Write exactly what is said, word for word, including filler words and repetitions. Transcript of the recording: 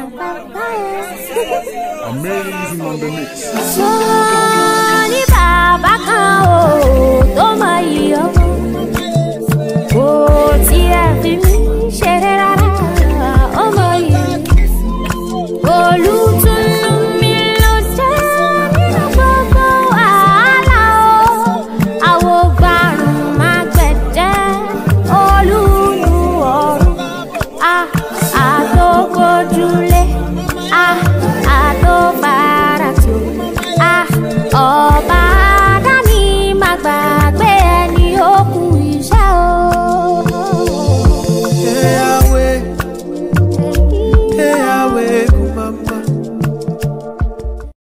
Amazing on the mix. Sony baba kan o, tó mọ iyọ̀.